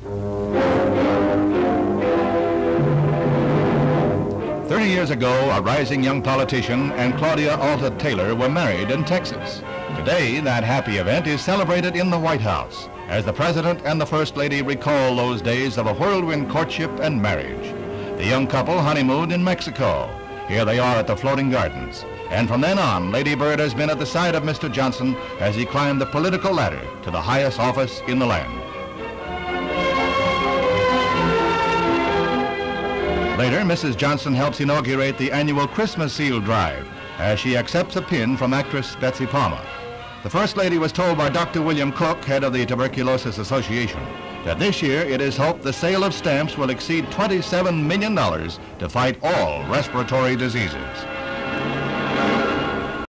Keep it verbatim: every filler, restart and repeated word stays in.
Thirty years ago, a rising young politician and Claudia Alta Taylor were married in Texas. Today, that happy event is celebrated in the White House as the President and the First Lady recall those days of a whirlwind courtship and marriage. The young couple honeymooned in Mexico. Here they are at the Floating Gardens. And from then on, Lady Bird has been at the side of Mister Johnson as he climbed the political ladder to the highest office in the land. Later, Missus Johnson helps inaugurate the annual Christmas Seal Drive as she accepts a pin from actress Betsy Palmer. The First Lady was told by Doctor William Cook, head of the Tuberculosis Association, that this year it is hoped the sale of stamps will exceed twenty-seven million dollars to fight all respiratory diseases.